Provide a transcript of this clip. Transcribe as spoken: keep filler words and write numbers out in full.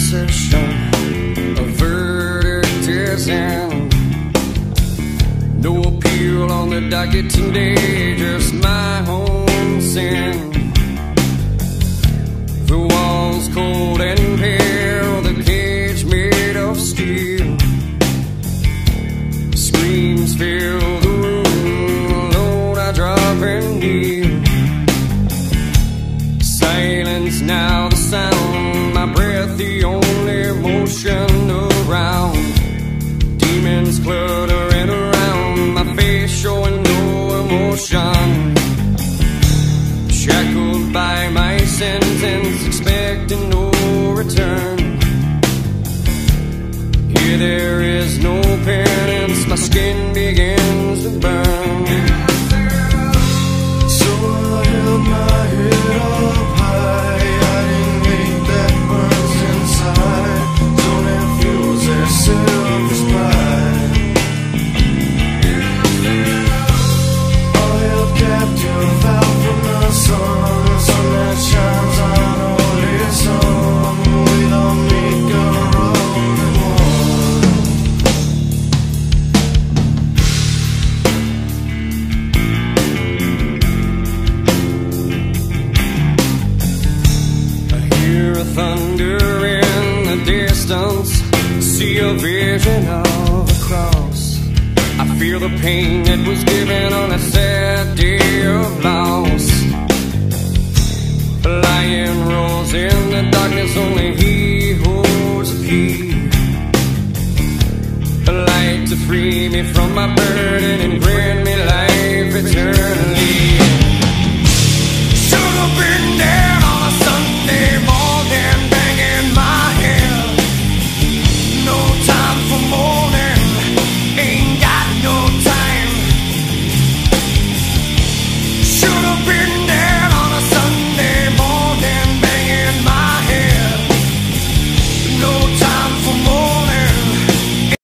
possession. A verdict is in. No appeal on the docket today, just my own sin. The walls cold and pale, the cage made of steel. Screams fill the room, Lord, I drop and kneel. Silence now the sound, my breath the only motion around. Demons cluttering around, my face showing no emotion. Shackled by my sentence, expecting no return. Here there is no penance, my skin begins to burn. So I held my head up high, hiding hate that burns inside. Don't fuels their selfish pride. All held captive out from the sun, the sun that shines on only some. We don't make a rolling one. I hear a thunder in the distance, see a vision of a cross. I feel the pain that was given on a sad day of loss. A lion rolls in the darkness, only he holds the key. A light to free me from my burden and grace.